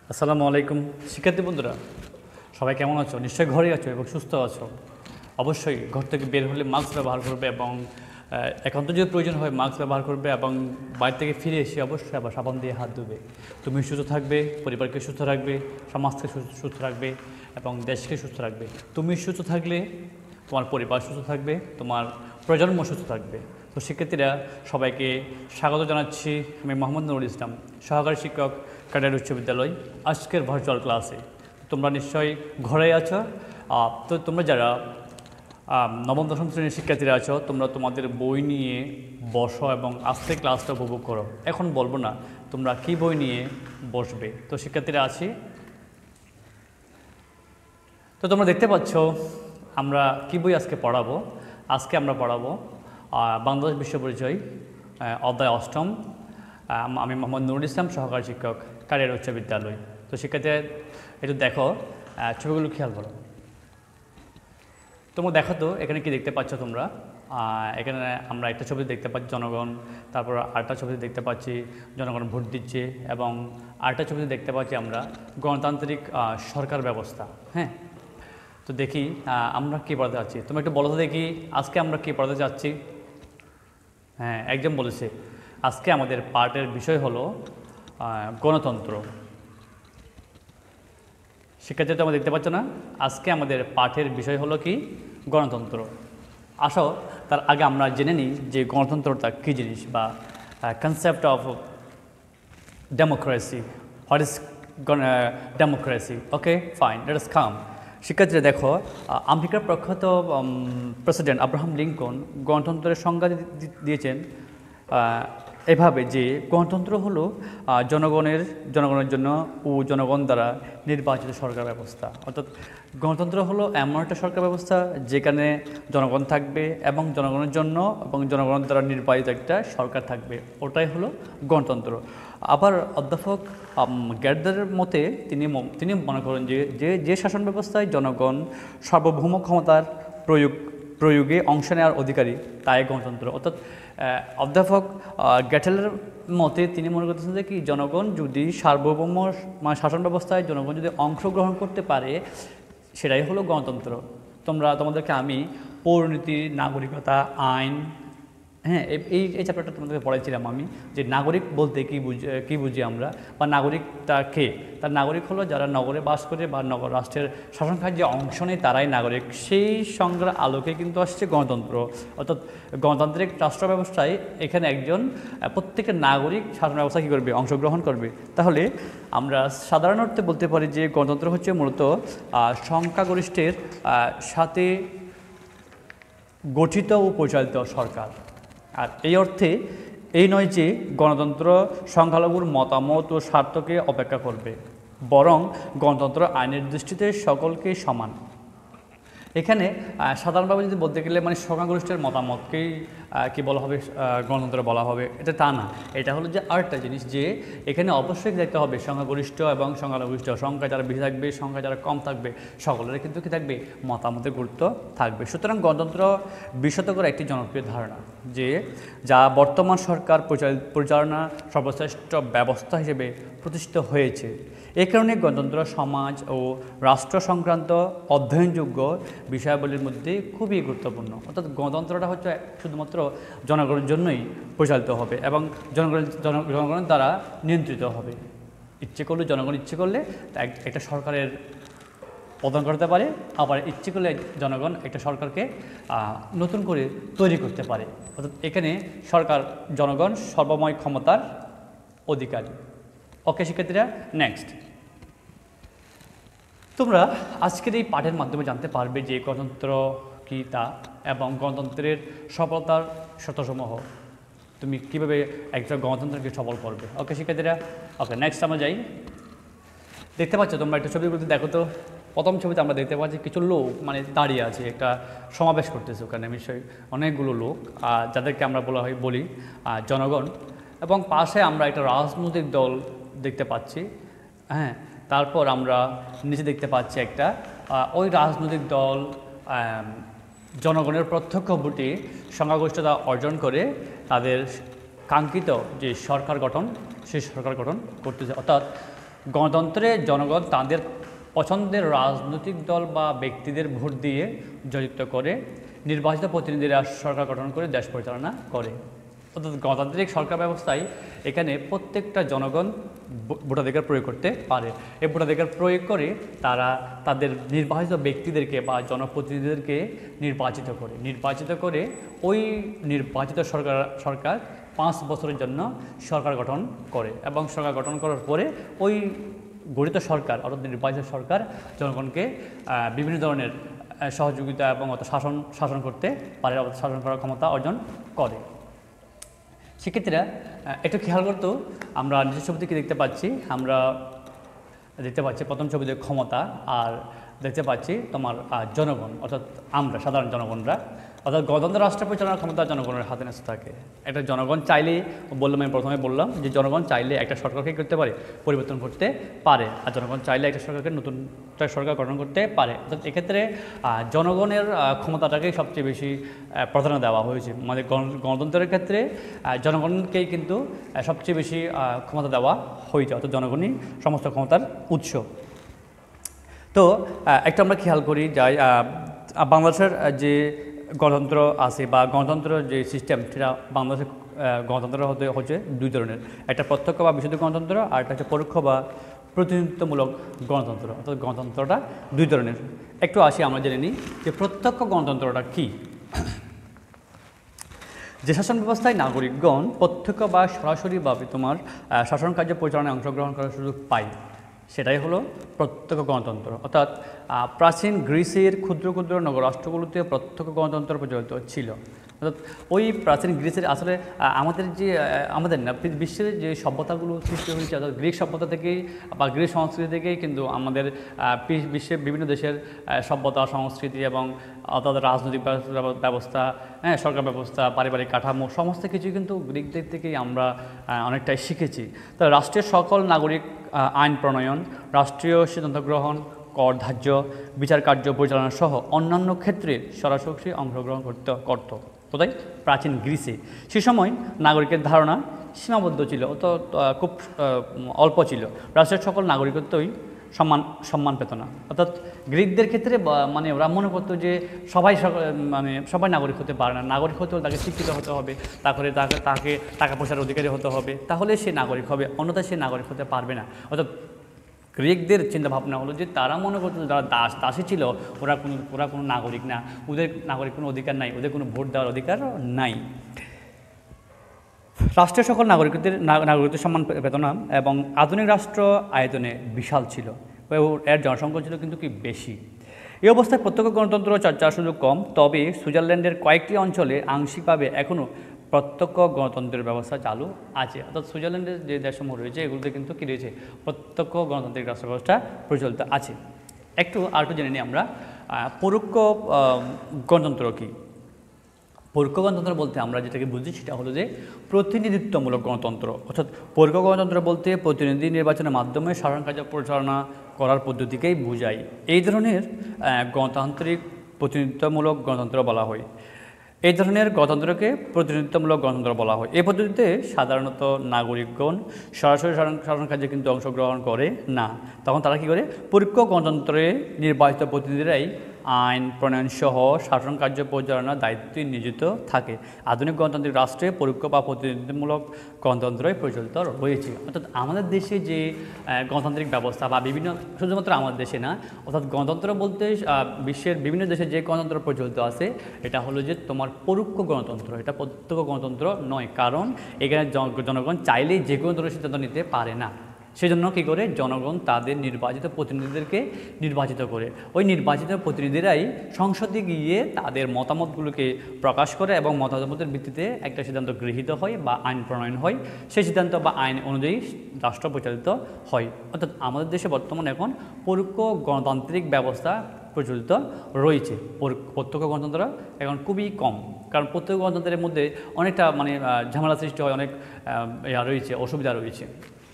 আসসালামু আলাইকুম শিক্ষার্থী বন্ধুরা, সবাই কেমন আছো? নিশ্চয়ই ঘরেই আছো এবং সুস্থ আছো। অবশ্যই ঘর থেকে বের হলে মাস্ক ব্যবহার করবে এবং একান্ত যদি প্রয়োজন হয় মাস্ক ব্যবহার করবে এবং বাইরে থেকে ফিরে এসে অবশ্যই আবার সাবান দিয়ে হাত ধুবে। তুমি সুস্থ থাকবে, পরিবারকে সুস্থ রাখবে, সমাজকে সুস্থ রাখবে এবং দেশকে সুস্থ রাখবে। তুমি সুস্থ থাকলে তোমার পরিবার সুস্থ থাকবে, তোমার প্রজন্ম সুস্থ থাকবে। তো শিক্ষার্থীরা সবাইকে স্বাগত জানাচ্ছি। আমি মোহাম্মদ নুরুল ইসলাম, সহকারী শিক্ষক, ক্যাডেট উচ্চ বিদ্যালয়। আজকের ভার্চুয়াল ক্লাসে তোমরা নিশ্চয়ই ঘরে আছো। তো তোমরা যারা নবম দশম শ্রেণীর শিক্ষার্থীরা আছো, তোমরা তোমাদের বই নিয়ে বসো এবং আস্তে ক্লাসটা উপভোগ করো। এখন বলবো না তোমরা কী বই নিয়ে বসবে। তো শিক্ষার্থীরা আছি, তো তোমরা দেখতে পাচ্ছ আমরা কী বই আজকে পড়াবো। আজকে আমরা পড়াবো বাংলাদেশ বিশ্ব পরিচয় অধ্যায় অষ্টম। আমি মোহাম্মদ নুরুল ইসলাম, সহকারী শিক্ষক, ক্যাডেট উচ্চ বিদ্যালয়। তো শিক্ষার্থীরা একটু দেখো, ছবিগুলো খেয়াল করো। তোমরা দেখো তো এখানে কি দেখতে পাচ্ছ তোমরা? এখানে আমরা একটা ছবি দেখতে পাচ্ছি জনগণ, তারপর আরেকটা ছবিতে দেখতে পাচ্ছি জনগণ ভোট দিচ্ছে এবং আরেকটা ছবিতে দেখতে পাচ্ছি আমরা গণতান্ত্রিক সরকার ব্যবস্থা। হ্যাঁ, তো দেখি আমরা কী পড়াতে যাচ্ছি। তোমরা একটু বলো তো দেখি আজকে আমরা কী পড়াতে যাচ্ছি। হ্যাঁ, একজন বলেছে আজকে আমাদের পাঠের বিষয় হলো গণতন্ত্র। শিক্ষার্থীরা তোমরা দেখতে পাচ্ছ না? আজকে আমাদের পাঠের বিষয় হলো কি? গণতন্ত্র। আসো তার আগে আমরা জেনে নিই যে গণতন্ত্রটা কী জিনিস, বা concept of democracy. What is democracy? Okay, fine, let us come. শিক্ষার্থীরা দেখো, আমেরিকার প্রখ্যাত প্রেসিডেন্ট আব্রাহাম লিঙ্কন গণতন্ত্রের সংজ্ঞা দিয়েছেন এভাবে যে গণতন্ত্র হলো জনগণের জন্য ও জনগণ দ্বারা নির্বাচিত সরকার ব্যবস্থা। অর্থাৎ গণতন্ত্র হলো এমন একটা সরকার ব্যবস্থা যেখানে জনগণ থাকবে এবং জনগণের জন্য এবং জনগণের দ্বারা নির্বাচিত একটা সরকার থাকবে, ওটাই হলো গণতন্ত্র। আবার অধ্যাপক গ্যাডারের মতে তিনি মনে করেন যে শাসন ব্যবস্থায় জনগণ সার্বভৌম ক্ষমতার প্রয়োগে অংশ নেওয়ার অধিকারী তাই গণতন্ত্র। অর্থাৎ অধ্যাপক গ্যাটেলের মতে তিনি মনে করতেছেন যে কি, জনগণ যদি সার্বভৌম শাসন ব্যবস্থায় জনগণ যদি অংশগ্রহণ করতে পারে সেটাই হলো গণতন্ত্র। তোমাদেরকে আমি পৌরনীতি, নাগরিকতা, আইন, হ্যাঁ, এই চ্যাপ্টারটা তোমাদেরকে পড়াইছিলাম আমি, যে নাগরিক বলতে কী বুঝি আমরা, বা নাগরিকটা কে। তার নাগরিক হলো যারা নগরে বাস করে বা নগর রাষ্ট্রের শাসন কার্যে অংশ নেয় তারাই নাগরিক। সেই সংজ্ঞার আলোকে কিন্তু আসছে গণতন্ত্র। অর্থাৎ গণতান্ত্রিক রাষ্ট্র ব্যবস্থায় এখানে প্রত্যেকের নাগরিক শাসন ব্যবস্থা কী করবে? অংশগ্রহণ করবে। তাহলে আমরা সাধারণ অর্থে বলতে পারি যে গণতন্ত্র হচ্ছে মূলত সংখ্যাগরিষ্ঠের সাথে গঠিত ও পরিচালিত সরকার। আর এই অর্থে এই নয় যে গণতন্ত্র সংখ্যালঘুর মতামত ও স্বার্থকে অপেক্ষা করবে, বরং গণতন্ত্র আইনের দৃষ্টিতে সকলকে সমান। এখানে সাধারণভাবে যদি বলতে গেলে মানে সংখ্যাগরিষ্ঠের মতামতকেই কি বলা হবে, গণতন্ত্র বলা হবে, এটা তা না। এটা হলো যে আরেকটা জিনিস, যে এখানে অবশ্যই দেখতে হবে সংখ্যাগরিষ্ঠ এবং সংখ্যালঘুষ্ঠ, সংখ্যা যারা বেশি থাকবে, সংখ্যা যারা কম থাকবে, সকলের কিন্তু কী থাকবে? মতামতের গুরুত্ব থাকবে। সুতরাং গণতন্ত্র 20 শতকের একটি জনপ্রিয় ধারণা, যা বর্তমান সরকার পরিচালনা সর্বশ্রেষ্ঠ ব্যবস্থা হিসেবে প্রতিষ্ঠিত হয়েছে। এ কারণে গণতন্ত্র সমাজ ও রাষ্ট্র সংক্রান্ত অধ্যয়নযোগ্য বিষয়াবলীর মধ্যে খুবই গুরুত্বপূর্ণ। অর্থাৎ গণতন্ত্রটা হচ্ছে শুধুমাত্র জনগণের জন্যই পরিচালিত হবে এবং জনগণের দ্বারা নিয়ন্ত্রিত হবে। জনগণ ইচ্ছে করলে একটা সরকারের পতন করতে পারে, আবার ইচ্ছে করলে জনগণ একটা সরকারকে নতুন করে তৈরি করতে পারে। অর্থাৎ এখানে জনগণ সর্বময় ক্ষমতার অধিকারী। ওকে শিক্ষার্থীরা, নেক্সট তোমরা আজকের এই পাঠের মাধ্যমে জানতে পারবে যে গণতন্ত্র কী তা এবং গণতন্ত্রের সফলতার শর্তসমূহ। তুমি কীভাবে একটা গণতন্ত্রকে সফল করবে। ওকে শিক্ষার্থীরা, ওকে নেক্সট আমরা যাই। দেখতে পাচ্ছ তোমরা একটা ছবিগুলোতে দেখো তো। প্রথম ছবিতে আমরা দেখতে পাচ্ছি কিছু লোক মানে দাঁড়িয়ে আছে, একটা সমাবেশ করতেছে ওখানে নিশ্চয়ই অনেকগুলো লোক, যাদেরকে আমরা বলি জনগণ। এবং পাশে আমরা একটা রাজনৈতিক দল দেখতে পাচ্ছি। হ্যাঁ, তারপর আমরা নিচে দেখতে পাচ্ছি ওই রাজনৈতিক দল জনগণের প্রত্যক্ষ ভোটে সংখ্যাগরিষ্ঠতা অর্জন করে তাদের কাঙ্ক্ষিত যে সরকার গঠন, সেই সরকার গঠন করতেছে। অর্থাৎ গণতন্ত্রে জনগণ তাদের পছন্দের রাজনৈতিক দল বা ব্যক্তিদের ভোট দিয়ে জয়যুক্ত করে নির্বাচিত প্রতিনিধিরা সরকার গঠন করে দেশ পরিচালনা করে। অর্থাৎ গণতান্ত্রিক সরকার ব্যবস্থায় এখানে প্রত্যেকটা জনগণ ভোটাধিকার প্রয়োগ করতে পারে। এই ভোটাধিকার প্রয়োগ করে তারা তাদের নির্বাচিত ব্যক্তিদেরকে বা জনপ্রতিনিধিদেরকে নির্বাচিত করে ওই নির্বাচিত সরকার 5 বছরের জন্য সরকার গঠন করে এবং সরকার গঠন করার পরে ওই গঠিত সরকার অর্থাৎ নির্বাচিত সরকার জনগণকে বিভিন্ন ধরনের সহযোগিতা এবং শাসন করতে পারে, শাসন করার ক্ষমতা অর্জন করে। শিক্ষার্থীরা একটু খেয়াল করতো, আমরা নিজের ছবি থেকে দেখতে পাচ্ছি, প্রথম ছবিতে ক্ষমতা আর দেখতে পাচ্ছি তোমার জনগণ অর্থাৎ আমরা সাধারণ জনগণরা, অর্থাৎ গণতন্ত্র রাষ্ট্র পরিচালনার ক্ষমতা জনগণের হাতে ন্যস্ত থাকে। একটা জনগণ চাইলেই আমি প্রথমে বললাম যে জনগণ চাইলে একটা সরকারকে করতে পারে, পরিবর্তন করতে পারে, আর জনগণ চাইলে একটা সরকারকে নতুন সরকার গঠন করতে পারে। অর্থাৎ এক্ষেত্রে জনগণের ক্ষমতাটাকেই সবচেয়ে বেশি প্রাধান্য দেওয়া হয়েছে। মানে গণতন্ত্রের ক্ষেত্রে জনগণকেই কিন্তু সবচেয়ে বেশি ক্ষমতা দেওয়া হয়েছে, অর্থাৎ জনগণই সমস্ত ক্ষমতার উৎস। তো একটা আমরা খেয়াল করি যাই বাংলাদেশের যে গণতন্ত্র আছে বা গণতন্ত্র যে সিস্টেম, সেটা বাংলাদেশের গণতন্ত্র হচ্ছে 2 ধরনের, একটা প্রত্যক্ষ বা বিশুদ্ধ গণতন্ত্র আর একটা হচ্ছে পরোক্ষ বা প্রতিনিধিত্বমূলক গণতন্ত্র। অর্থাৎ গণতন্ত্রটা 2 ধরনের। একটু আসি আমরা জেনে নিই যে প্রত্যক্ষ গণতন্ত্রটা কী। যে শাসন ব্যবস্থায় নাগরিকগণ প্রত্যক্ষ বা সরাসরিভাবে তোমার শাসন কার্য পরিচালনায় অংশগ্রহণ করার সুযোগ পায়, সেটাই হলো প্রত্যক্ষ গণতন্ত্র। অর্থাৎ প্রাচীন গ্রিসের ক্ষুদ্র ক্ষুদ্র নগরাষ্ট্রগুলোতে প্রত্যক্ষ গণতন্ত্র প্রচলিত ছিল। অর্থাৎ ওই প্রাচীন গ্রিসের আসলে আমাদের না বিশ্বের যে সভ্যতাগুলো সৃষ্টি হয়েছে, অর্থাৎ গ্রিক সভ্যতা থেকেই বা গ্রিক সংস্কৃতি থেকেই কিন্তু আমাদের বিশ্বের বিভিন্ন দেশের সভ্যতা সংস্কৃতি এবং অর্থাৎ রাজনৈতিক ব্যবস্থা, সরকার ব্যবস্থা, পারিবারিক কাঠামো সমস্ত কিছুই কিন্তু গ্রিকদের থেকেই আমরা অনেকটাই শিখেছি। তো রাষ্ট্রের সকল নাগরিক আইন প্রণয়ন, রাষ্ট্রীয় সিদ্ধান্ত গ্রহণ, কর ধার্য, বিচার কার্য পরিচালনা সহ অন্যান্য ক্ষেত্রে সরাসরি অংশগ্রহণ করত। কোথায়? প্রাচীন গ্রিসে। সে সময় নাগরিকের ধারণা সীমাবদ্ধ ছিল, খুব অল্প ছিল। রাষ্ট্রের সকল নাগরিকত্বই সম্মান পেত না। অর্থাৎ গ্রিকদের ক্ষেত্রে মানে ওরা মনে করতো যে সবাই নাগরিক হতে পারে না, নাগরিক হতে হলে তাকে শিক্ষিত হতে হবে, তারপরে তাকে টাকা পয়সার অধিকারী হতে হবে, তাহলে সে নাগরিক হবে, অন্যথায় সে নাগরিক হতে পারবে না। অর্থাৎ গ্রিকদের চিন্তাভাবনা হলো যে তারা মনে করতো যারা দাসী ছিল ওরা কোনো নাগরিক না, ওদের নাগরিক কোনো অধিকার নাই, ওদের কোনো ভোট দেওয়ার অধিকার নাই। রাষ্ট্রের সকল নাগরিকদের সম্মান পেত না এবং আধুনিক রাষ্ট্র আয়তনে বিশাল ছিল, এর জনসংখ্যা ছিল কিন্তু কি বেশি। এই অবস্থায় প্রত্যক্ষ গণতন্ত্র চর্চার সুযোগ কম, তবে সুইজারল্যান্ডের কয়েকটি অঞ্চলে আংশিকভাবে এখনও প্রত্যক্ষ গণতন্ত্রের ব্যবস্থা চালু আছে। অর্থাৎ সুইজারল্যান্ডের যে দেশসমূহ রয়েছে এগুলোতে কিন্তু কী রয়েছে? প্রত্যক্ষ গণতান্ত্রিক রাষ্ট্র ব্যবস্থা প্রচলিত আছে। একটু জেনে নিই আমরা পরোক্ষ গণতন্ত্র কী। পরোক্ষ গণতন্ত্র বলতে আমরা যেটাকে বুঝি সেটা হলো যে প্রতিনিধিত্বমূলক গণতন্ত্র। অর্থাৎ পরোক্ষ গণতন্ত্র বলতে প্রতিনিধি নির্বাচনের মাধ্যমে শাসন কার্য পরিচালনা করার পদ্ধতিকেই বোঝায়। এই ধরনের গণতান্ত্রিক প্রতিনিধিত্বমূলক গণতন্ত্র বলা হয়। এই ধরনের গণতন্ত্রকে প্রতিনিধিত্বমূলক গণতন্ত্র বলা হয়। এই পদ্ধতিতে সাধারণত নাগরিকগণ সরাসরি শাসন কার্যে কিন্তু অংশগ্রহণ করে না। তখন তারা কী করে? পরোক্ষ গণতন্ত্রে নির্বাচিত প্রতিনিধিরাই আইন প্রণয়ন সহ শাসন কার্য পরিচালনার দায়িত্বে নিয়োজিত থাকে। আধুনিক গণতান্ত্রিক রাষ্ট্রে পরোক্ষ বা প্রতিনিধিমূলক গণতন্ত্রই প্রচলিত রয়েছে। অর্থাৎ আমাদের দেশে যে গণতান্ত্রিক ব্যবস্থা বা বিভিন্ন, শুধুমাত্র আমাদের দেশে না, অর্থাৎ গণতন্ত্র বলতে বিশ্বের বিভিন্ন দেশে যে গণতন্ত্র প্রচলিত আছে এটা হলো যে তোমার পরোক্ষ গণতন্ত্র, এটা প্রত্যক্ষ গণতন্ত্র নয়। কারণ এখানে জনগণ চাইলেই যে কোনো ধরনের সিদ্ধান্ত নিতে পারে না। সেজন্য কী করে? জনগণ তাদের নির্বাচিত প্রতিনিধিদেরকে নির্বাচিত করে। ওই নির্বাচিত প্রতিনিধিরাই সংসদে গিয়ে তাদের মতামতগুলোকে প্রকাশ করে এবং মতামতের ভিত্তিতে একটা সিদ্ধান্ত গৃহীত হয় বা আইন প্রণয়ন হয়। সেই সিদ্ধান্ত বা আইন অনুযায়ী রাষ্ট্র পরিচালিত হয়। অর্থাৎ আমাদের দেশে বর্তমানে এখন পরোক্ষ গণতান্ত্রিক ব্যবস্থা প্রচলিত রয়েছে। প্রত্যক্ষ গণতন্ত্র এখন খুবই কম, কারণ প্রত্যক্ষ গণতন্ত্রের মধ্যে অনেকটা ঝামেলা সৃষ্টি হয়, অনেক রয়েছে, অসুবিধা রয়েছে।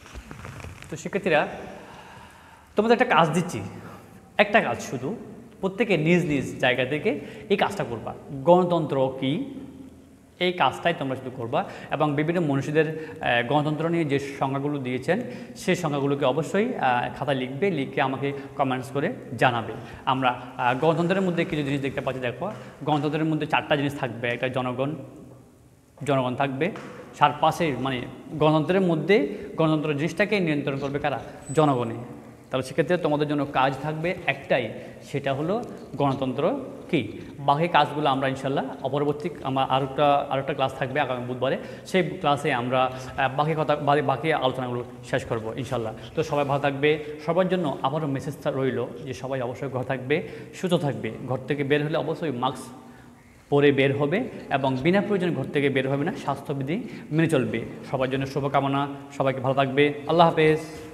তো শিক্ষার্থীরা, তোমাদের একটা কাজ দিচ্ছি, একটা কাজ শুধু, প্রত্যেকে নিজ নিজ জায়গা থেকে এই কাজটা করবা। গণতন্ত্র কি এই কাজটাই তোমরা শুধু করবা এবং বিভিন্ন মনীষীদের গণতন্ত্র নিয়ে যে সংজ্ঞাগুলো দিয়েছেন সেই সংজ্ঞাগুলোকে অবশ্যই খাতায় লিখবে, লিখে আমাকে কমেন্টস করে জানাবে। আমরা গণতন্ত্রের মধ্যে কিছু জিনিস দেখতে পাচ্ছি। দেখো, গণতন্ত্রের মধ্যে 4টা জিনিস থাকবে। একটা জনগণ থাকবে, চারপাশে মানে গণতন্ত্রের মধ্যে গণতন্ত্র জিনিসটাকে নিয়ন্ত্রণ করবে কারা? জনগণে। তাহলে সেক্ষেত্রে তোমাদের জন্য কাজ থাকবে একটাই, সেটা হলো গণতন্ত্র কি। বাকি কাজগুলো আমরা ইনশাল্লাহ পরবর্তী আমার আরেকটা ক্লাস থাকবে আগামী বুধবারে, সেই ক্লাসে আমরা বাকি আলোচনাগুলো শেষ করব ইনশাল্লাহ। তো সবাই ভালো থাকবে। সবার জন্য আবারও মেসেজটা রইল যে সবাই অবশ্যই ঘর থাকবে, সুস্থ থাকবে। ঘর থেকে বের হলে অবশ্যই মাস্ক পরে বের হবে এবং বিনা প্রয়োজনে ঘর থেকে বের হবে না, স্বাস্থ্যবিধি মেনে চলবে। সবার জন্য শুভকামনা, সবাইকে ভালো থাকবে। আল্লাহ হাফেজ।